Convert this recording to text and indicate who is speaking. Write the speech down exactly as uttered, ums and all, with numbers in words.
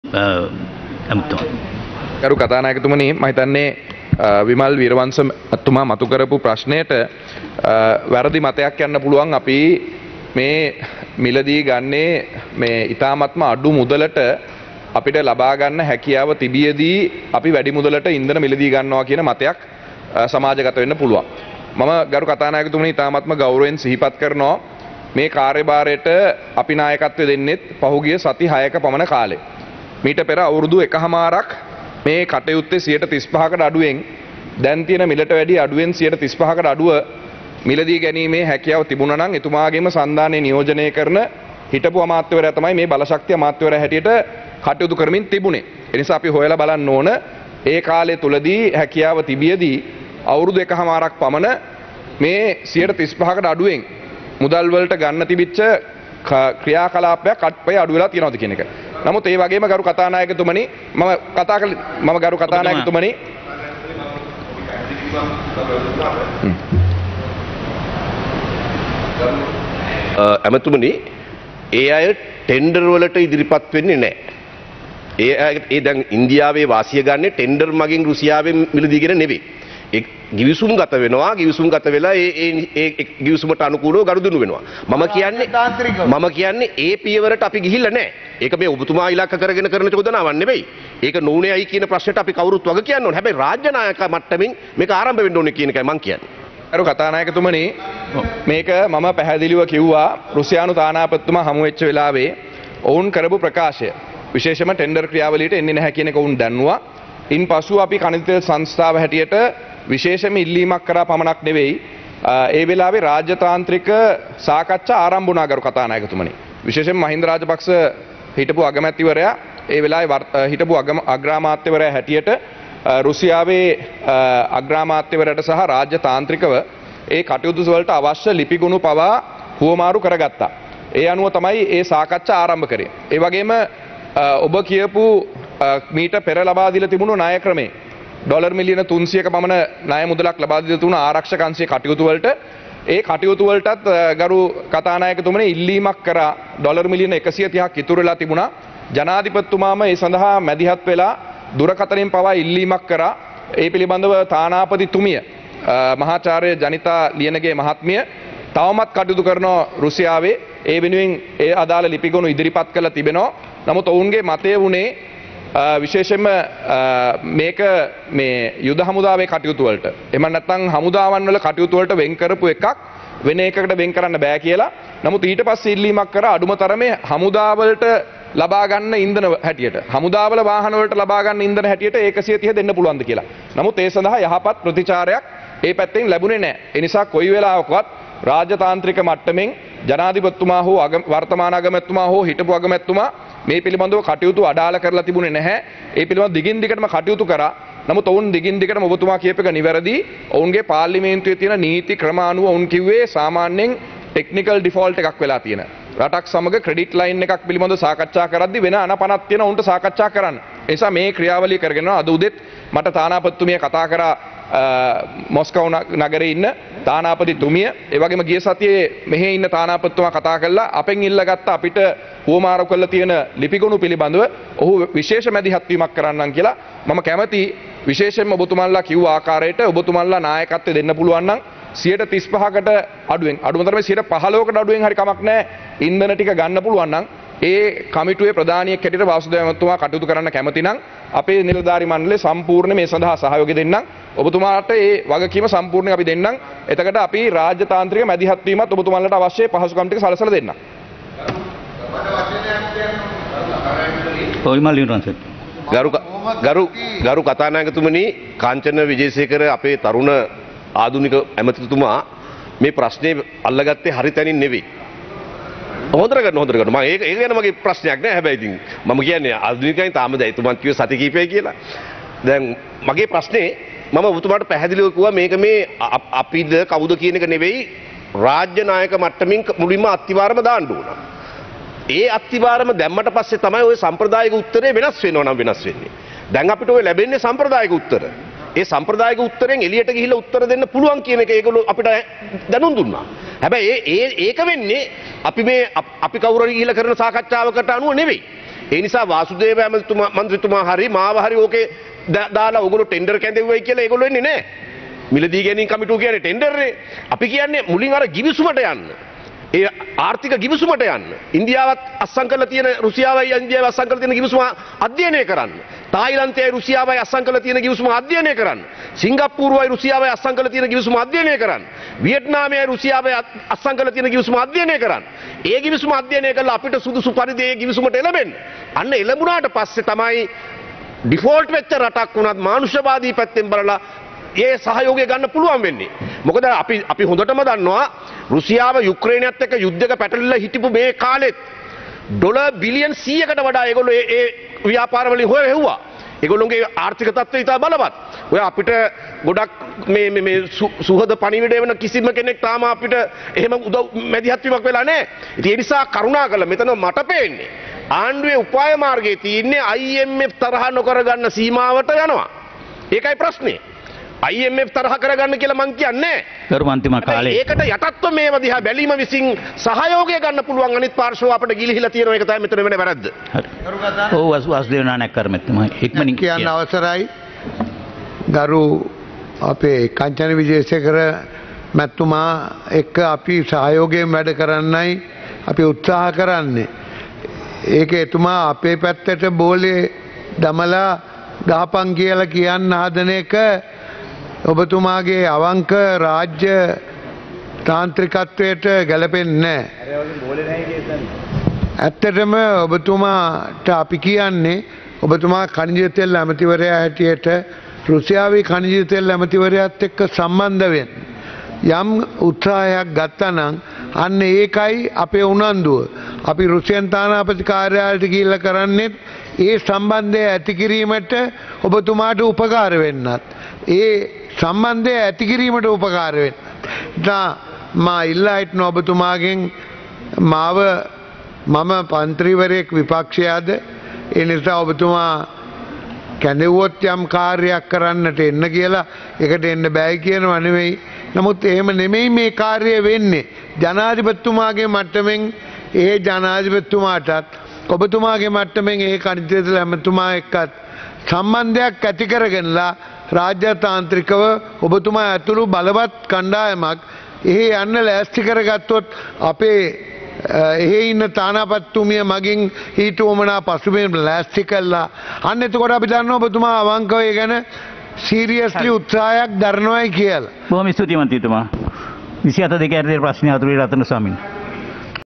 Speaker 1: ඇමතුමා.
Speaker 2: ගරු කතානායකතුමනි මම හිතන්නේ විමල් වීරවංශ මහත්මයා මතු කරපු ප්‍රශ්නයට වැරදි මතයක් යන්න පුළුවන්. අපි මේ මිලදී ගන්නේ මේ ඊ타මත්ම අඩු මුදලට අපිට ලබා ගන්න හැකියාව තිබියදී අපි වැඩි මුදලට ඉන්ධන මිලදී ගන්නවා කියන මතයක් සමාජගත වෙන්න පුළුවන්. මම ගරු කතානායකතුමනි ඊ타මත්ම ගෞරවයෙන් සිහිපත් කරනවා මේ කාර්යභාරයට අපි නායකත්වය දෙන්නෙත් පහුගිය සති හයක පමණ කාලේ. මීට පෙර අවුරුදු එකහමාරක් මේ කටයුත්තේ සියයට තිස් පහකට අඩුවෙන් දැන් තියෙන මිලට වැඩි අඩුවෙන් සියයට තිස් පහකට අඩුව මිලදී ගැනීමේ හැකියාව තිබුණා නම් එතුමාගේම සන්දානයේ නියෝජනය කරන හිටපු අමාත්‍යවරයා තමයි මේ බලශක්ති අමාත්‍යවරයා හැටියට කටයුතු කරමින් තිබුණේ. ඒ නිසා අපි හොයලා බලන්න ඕන ඒ කාලය තුලදී හැකියාව තිබියදී අවුරුදු එකහමාරක් පමණ මේ සියයට තිස් පහකට අඩුවෙන් මුදල් වලට ගන්න තිබිච්ච ක්‍රියාකලාපයක් අත්පය අඩු වෙලා තියෙනවද කියන එක. නමුත් ඒ වගේම ගරු කතානායකතුමනි මම කතා කළ මම ගරු කතානායකතුමනි
Speaker 3: ඇමතුමනි ඒ අය ටෙන්ඩර් වලට ඉදිරිපත් වෙන්නේ නැහැ. ඒ අය ඒ දැන් ඉන්දියාවේ වාසිය ගන්න ටෙන්ඩර් මගින් රුසියාවෙන් මිලදීගෙන නෙවෙයි. ඒ ගිවිසුම් ගත වෙනවා ගිවිසුම් ගත වෙලා ඒ ඒ ඒ ගිවිසුමට අනුකූලව ගනුදෙනු වෙනවා. මම කියන්නේ මම කියන්නේ ඒ පියවරට අපි ගිහිල්ලා නැහැ. ඒක මේ ඔබතුමා ඉලක්ක කරගෙන කරන චෝදනාවක් නෙවෙයි. ඒක නොඋනේයි කියන ප්‍රශ්නට අපි කවුරුත් වග කියන්න ඕනේ. හැබැයි රාජ්‍ය නායක මට්ටමින් මේක ආරම්භ වෙන්න ඕනේ කියන එකයි මම කියන්නේ.
Speaker 2: අර කතානායකතුමනි මේක මම පැහැදිලිව කිව්වා රුසියානු තානාපතිතුමා හමු වෙච්ච වෙලාවේ ඔවුන් කරපු ප්‍රකාශය විශේෂම ටෙන්ඩර් ක්‍රියාවලියට එන්නේ නැහැ කියන එක ඔවුන් දන්නවා. ඉන්පසු අපි කනිත සංස්ථාව හැටියට විශේෂම ඉල්ලීමක් කරා පමණක් නෙවෙයි ඒ වෙලාවේ රාජ්‍යතාන්ත්‍රික සාකච්ඡා ආරම්භ වුණා ගරු කතානායකතුමනි. විශේෂයෙන් මහින්ද රාජපක්ෂ හිටපු අගමැතිවරයා ඒ වෙලාවේ හිටපු අග්‍රාමාත්‍යවරයා හැටියට රුසියාවේ අග්‍රාමාත්‍යවරයාට සහ රාජ්‍යතාන්ත්‍රිකව ඒ කටයුතු වලට අවශ්‍ය ලිපිගුණු පවා හුවමාරු කරගත්තා. ඒ අනුව තමයි ඒ සාකච්ඡා ආරම්භ කරේ. ඒ වගේම ඔබ කියපු මීට පෙර ලබා දීලා තිබුණු ණය ක්‍රමේ ඩොලර් මිලියන තුන්සියක පමණ ණය මුදලක් ලබා දීලා තිබුණ ආරක්ෂක අංශයේ කටයුතු වලට ඒ කටයුතු වලටත් ගරු කතානායකතුමනි ඉල්ලීමක් කරා ඩොලර් මිලියන එකසිය තිහක් ඉතුරු වෙලා තිබුණා. ජනාධිපතිතුමාම ඒ සඳහා මැදිහත් වෙලා දුරකථනයෙන් පවා ඉල්ලීමක් කරා. ඒ පිළිබඳව තානාපතිතුමිය මහාචාර්ය ජනිතා ලියනගේ මහත්මිය තවමත් කටයුතු කරන රුසියාවේ ඒ වෙනුවෙන් ඒ අදාළ ලිපිගොනු ඉදිරිපත් කරලා තිබෙනවා. නමුත් ඔවුන්ගේ මතය වුණේ විශේෂයෙන්ම මේක මේ යුද හමුදාවේ කටයුතු වලට එහෙම නැත්නම් හමුදාවන් වල කටයුතු වලට වෙන් කරපු එකක් වෙන එකකට වෙන් කරන්න බෑ කියලා. නමුත් ඊට පස්සේ ඉල්ලීමක් කරා අඩුම තරමේ හමුදාවලට ලබා ගන්න ඉන්ධන හැටියට හමුදාවල වාහන වලට ලබා ගන්න ඉන්ධන හැටියට එකසිය තිහ දෙන්න පුළුවන්ද කියලා. නමුත් ඒ සඳහා යහපත් ප්‍රතිචාරයක් ඒ පැත්තෙන් ලැබුණේ නැහැ. ඒ නිසා කොයි වෙලාවකවත් රාජ්‍යතාන්ත්‍රික මට්ටමින් ජනාධිපතිතුමා හෝ වර්තමාන අගමැතිතුමා හෝ හිටපු අගමැතිතුමා මේ පිළිබඳව කටයුතු අඩාල කරලා තිබුණේ නැහැ. ඒ පිළිබඳව දිගින් දිගටම කටයුතු කරා. නමුත් ඔවුන් දිගින් දිගටම ඔබතුමා කියප එක නිවැරදි. ඔවුන්ගේ පාර්ලිමේන්තුවේ තියෙන නීති ක්‍රම අනුව ඔවුන් කිව්වේ සාමාන්‍යයෙන් ටෙක්නිකල් ඩිෆෝල්ට් එකක් වෙලා තියෙන. රටක් සමග ක්‍රෙඩිට් ලයින් එකක් පිළිබඳව සාකච්ඡා කරද්දී වෙන අනපනක් තියෙන උන්ට සාකච්ඡා කරන්න. ඒ නිසා මේ ක්‍රියාවලිය කරගෙන අද උදෙත් මට තානාපතිතුමිය කතා කරා මොස්කව් නගරේ ඉන්න තානාපතිතුමිය ඒ වගේම ගිය සතියේ මෙහි ඉන්න තානාපතිතුමා කතා කළා අපෙන් ඉල්ලගත්ත අපිට හුවමාරු කරලා තියෙන ලිපිගොනු පිළිබඳව ඔහු විශේෂ මැදිහත් වීමක් කරන්නම් කියලා. මම කැමැති විශේෂයෙන්ම ඔබතුමන්ලා කිව්ව ආකාරයට ඔබතුමන්ලා නායකත්වය දෙන්න පුළුවන් නම් සියයට තිස් පහකට අඩුවෙන් අඩුම තරමේ සියයට පහළොවකට අඩුවෙන් හරි කමක් නැහැ ඉන්ධන ටික ගන්න පුළුවන් නම් ඒ කමිටුවේ ප්‍රධානියෙක් හැටියට වාසුදේව මහත්මයා කටයුතු කරන්න කැමති නම් අපේ නිලධාරි මණ්ඩලය සම්පූර්ණ මේ සඳහා සහයෝගය දෙන්නම්. ඔබතුමාට ඒ වගකීම සම්පූර්ණයෙන් අපි දෙන්නම්. එතකොට අපි රාජ්‍යතාන්ත්‍රික මැදිහත් වීමත් ඔබතුමාලට අවශ්‍ය පහසුකම් ටික සලසලා දෙන්නම්.
Speaker 3: ගරු ගරු ගරු කතානායකතුමනි කාංචන විජේසේකර අපේ තරුණ ආධුනික ඇමතිතුමා මේ ප්‍රශ්නේ අල්ලගත්තේ හරි තැනින් නෙවෙයි. හොඳට ගන්න හොඳට ගන්න. මම ඒක ඒක ගැන මගේ ප්‍රශ්නයක් නෑ. හැබැයි ඉතින් මම කියන්නේ ආධුනිකයන් තාම දැයිතුමන් කිව්ව සති කීපය කියලා. දැන් මගේ ප්‍රශ්නේ මම ඔබතුමාට පැහැදිලිව කිව්වා මේක මේ අපිද කවුද කියන එක නෙවෙයි රාජ්‍ය නායක මට්ටමින් මුලින්ම අත්තිවාරම දාන්න ඕන. ඒ අත්තිවාරම දැම්මට පස්සේ තමයි ওই සම්ප්‍රදායික උත්තරේ වෙනස් වෙනව නම් වෙනස් වෙන්නේ. දැන් අපිට ඔය ලැබෙන්නේ සම්ප්‍රදායික උත්තර. ඒ සම්ප්‍රදායික උත්තරෙන් එළියට ගිහිල්ලා උත්තර දෙන්න පුළුවන් කියන එක ඒගොල්ලෝ අපිට දැනුම් දුන්නා. හැබැයි ඒ ඒක වෙන්නේ අපි මේ අපි කවුරු හරි ගිහිල්ලා කරන සාකච්ඡාවකට අනුව නෙවෙයි. ඒ නිසා වාසුදේව ඇමතිතුමා මන්ත්‍රීතුමා හරි මාව හරි ඕකේ දාලා ඔයගොල්ලෝ ටෙන්ඩර් කැඳෙව්වයි කියලා ඒගොල්ලෝ එන්නේ නැහැ. මිලදී ගැනීම කමිටුව කියන්නේ ටෙන්ඩර්නේ. අපි කියන්නේ මුලින් අර ගිවිසුමට යන්න. ඒ ආර්ථික ගිවිසුමට යන්න. ඉන්දියාවත් අත්සන් කරලා තියෙන රුසියාවයි ඉන්දියාවයි අත්සන් කරලා තියෙන ගිවිසුම අධ්‍යයනය කරන්න. තායිලන්තයයි රුසියාවයි අත්සන් කරලා තියෙන ගිවිසුම අධ්‍යයනය කරන්න. සිංගප්පූරුවයි රුසියාවයි අත්සන් කරලා තියෙන ගිවිසුම අධ්‍යයනය කරන්න. වියට්නාමයයි රුසියාවයි අත්සන් කරලා තියෙන ගිවිසුම අධ්‍යයනය කරන්න. ඒ ගිවිසුම අධ්‍යයනය කළා අපිට සුදුසු පරිදි ඒ ගිවිසුමට එළඹෙන්න. අන්න එළඹුණාට පස්සේ තමයි ඩිෆෝල්ට් වෙච්ච රටක් වුණත් මානුෂවාදී පැත්තෙන් බලලා ඒ සහයෝගය ගන්න පුළුවන් වෙන්නේ. මොකද අපි අපි හොඳටම දන්නවා රුසියාව යුක්‍රේනයත් එක්ක යුද්ධයක පැටලිලා හිටපු මේ කාලෙත් ඩොලර් බිලියන් සීයකට වඩා ඒගොල්ලෝ ඒ ඒ ව්‍යාපාර වලින් හොය හෙව්වා. ඒගොල්ලෝගේ ආර්ථික තත්ත්වය ඉතා බලවත්. ඔය අපිට ගොඩක් මේ මේ මේ සුහද පණිවිඩය වෙන කිසිම කෙනෙක් තාම අපිට එහෙම උදව් මැදිහත් වීමක් වෙලා නැහැ. ඉතින් ඒ නිසා කරුණාකරලා මෙතන මට පේන්නේ ආණ්ඩුවේ උපාය මාර්ගයේ තියෙන්නේ I M F තරහ නොකර ගන්න සීමාවට යනවා. ඒකයි ප්‍රශ්නේ. I M F තරහ කරගන්න කියලා මං කියන්නේ
Speaker 1: ගරු මන්ත්‍රීම කාලේ
Speaker 3: ඒකට යටත්ව මේව දිහා බැලීම විසින් සහයෝගය ගන්න පුළුවන් අනිත් පාර්ශව අපිට ගිලිහිලා තියෙන එක තමයි මෙතන වෙන වැරද්ද.
Speaker 1: හරි. ඔව් වාසුදේව නානායක කර්මතුමා ඉක්මනින්
Speaker 4: කියන්න අවසරයි. ගරු අපේ කංචන විජේසේකර මැතිතුමා එක්ක අපි සහයෝගයෙන් වැඩ කරන්නයි අපි උත්සාහ කරන්නේ. ඒක එතුමා අපේ පැත්තට බෝලේ දමලා ගහපන් කියලා කියන්න හදන එක ඔබතුමාගේ අවංක රාජ්‍ය තාන්ත්‍රිකත්වයට ගැලපෙන්නේ නැහැ. ඇත්තටම ඔබතුමාට අපි කියන්නේ ඔබතුමා khනිජ තෙල් ඇමතිවරයා හැටියට රුසියාවේ khනිජ තෙල් ඇමතිවරයාත් එක්ක සම්බන්ධ වෙන්න යම් උත්සාහයක් ගත්තා නම් අන්න ඒකයි අපේ උනන්දුව. අපි රුසියන් තානාපති කාර්යාලයට ගිහිල්ලා කරන්නේ ඒ සම්බන්ධය ඇති කිරීමට ඔබතුමාට උපකාර වෙන්නත්. ඒ සම්බන්ධය ඇති කිරීමට උපකාර වෙන්න. දා මා ඉල්ලා හිටන ඔබතුමාගෙන් මාව මම මන්ත්‍රීවරයෙක් විපක්ෂයාද ඒ නිසා ඔබතුමා කැඳවුවොත් යම් කාර්යයක් කරන්නට එන්න කියලා ඒකට එන්න බෑ කියනවා නෙවෙයි. නමුත් එහෙම නෙමෙයි මේ කාර්යය වෙන්නේ. ජනාධිපතිතුමාගේ මට්ටමින් ඒ ජනාධිපතිතුමාටත් ඔබතුමාගේ මට්ටමින් ඒ khනිජ තෙල් ඇමතුමා එක්කත් සම්බන්ධයක් ඇති කරගෙනලා රාජ්‍යතාන්ත්‍රිකව ඔබතුමා ඇතුළු බලවත් කණ්ඩායමක් එහි යන්න ලෑස්ති කරගත්තොත් අපේ එහි ඉන්න තානාපතිතුමිය මගින් ඊට උවමනා පසුබිම් ලෑස්ති කළා. අන්න එතකොට අපි දන්නවා ඔබතුමා අවංකව ඒ ගැන සීරියස්ලි උත්සාහයක් දරනවායි කියලා.
Speaker 1: බොහොම ස්තුතියි මන්ත්‍රීතුමා. විසිහත දෙක ඇරදී ප්‍රශ්න අතුරු රතන ස්වාමීන්